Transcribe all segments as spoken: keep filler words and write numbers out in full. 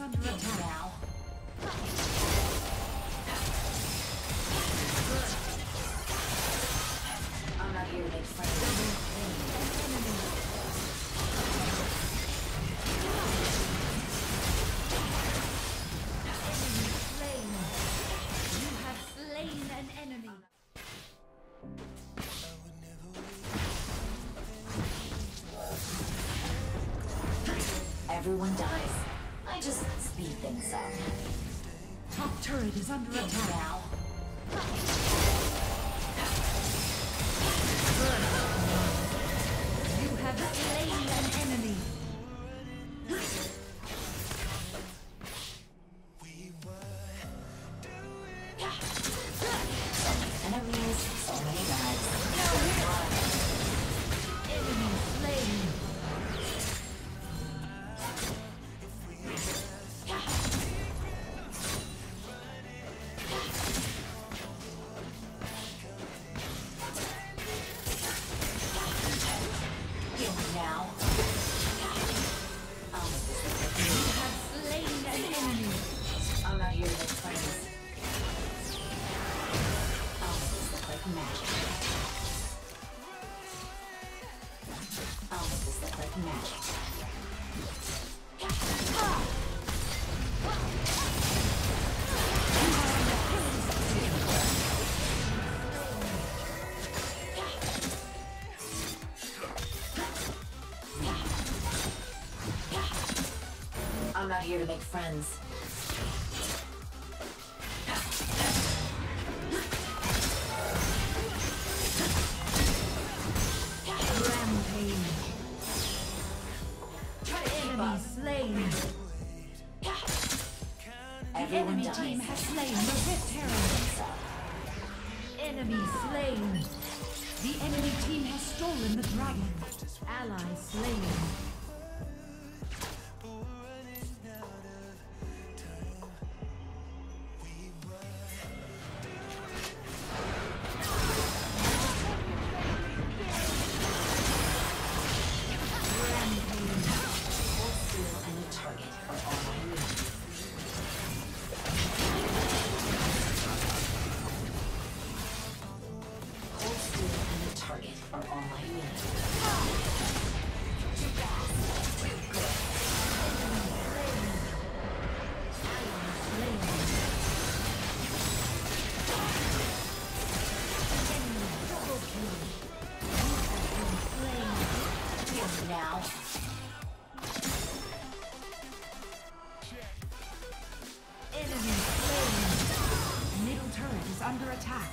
under attack now. I'm not here to make friends. Everyone dies. I just speed things up. Top turret is under attack now. You have slain an enemy. So many enemies, so many lives. Enemy slain. Now. Um, You have slain an enemy. I'm not here to make friends. Um, this looks like magic. Um, this looks like magic. I'm not here to make friends. Rampage. Enemy slain. Everyone Enemy dies. team has slain the Rift Herald. Enemy slain. The enemy team has stolen the dragon. Ally slain. Now. Enemy slain. Middle turret is under attack.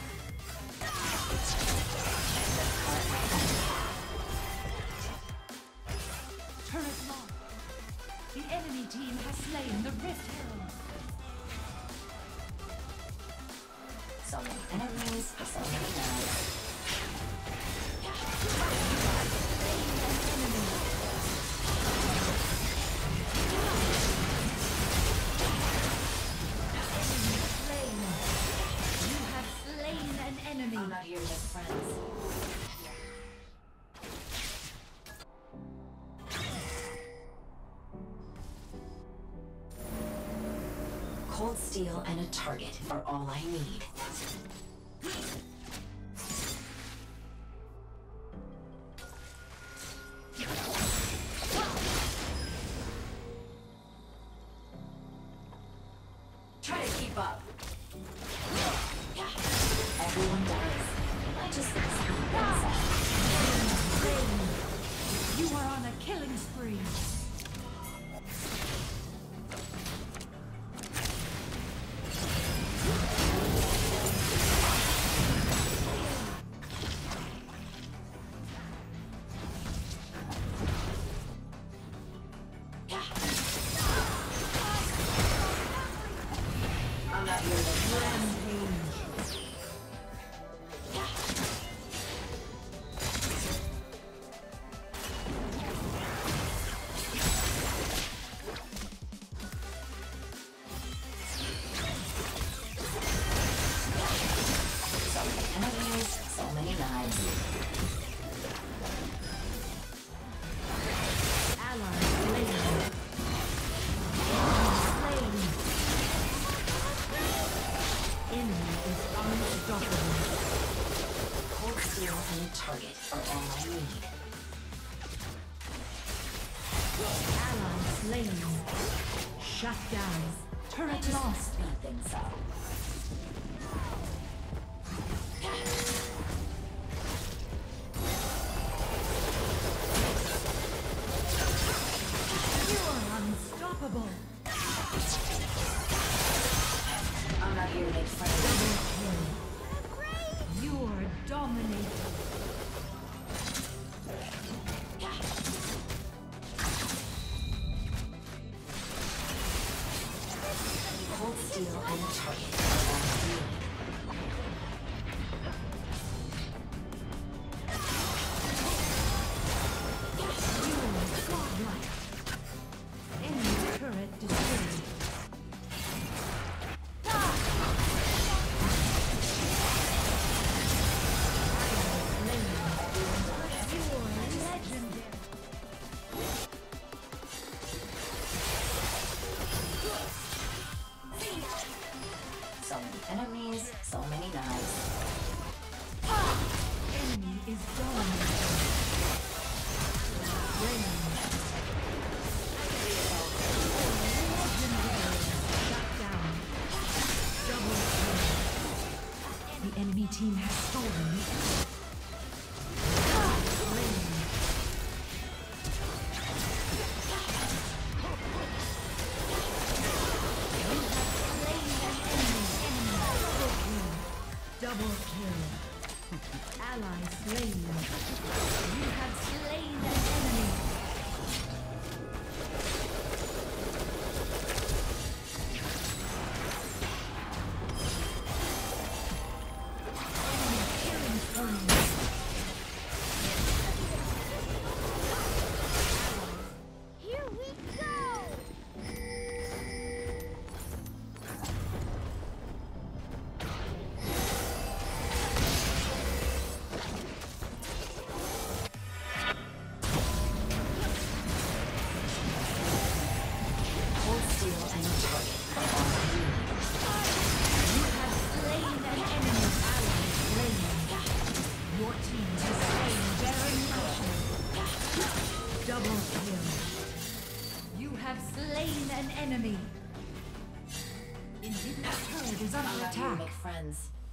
Turret locked. The enemy team has slain the Rift Herald. So many enemies, so many lives. I'm not here to make friends. Cold steel and a target are all I need. Try to keep up. Everyone dies. I just speed things up. You are on a killing spree. I'm not here to Rampage. Ally slain. Shut down. Turret Just lost. speed things up. You are unstoppable. I'm not here to make friends. Double kill. You are dominating. Hold steel and target. You are godlike. Enemy turret destroyed. So many enemies, so many knives. Enemy is dominating. Slain. Legendary. Shut down. Double kill. The enemy team has stolen the Slain. You have slain an enemy. Enemy double kill. Double kill. Ally slain. You have slain an enemy. Enemy killing spree. Here we go! Hold steel and target. You have slain an enemy. Ally slain. Your team has slain Baron Nashor. Double kill. You have slain an enemy. Inhibitor turret is I'm under not here to attack. make friends.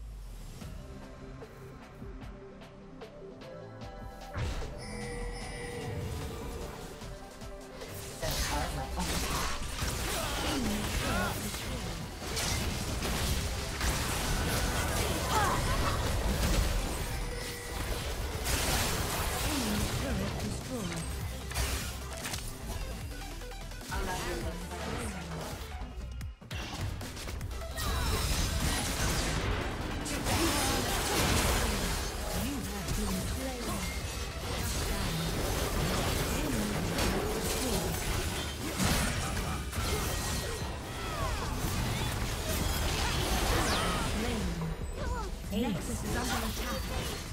Then carve my own path. Enemy turret destroyed. Enemy turret destroyed. I'm not here to make friends. You have been slain. Shut down. Enemy turret destroyed. Slain. Nexus is under attack.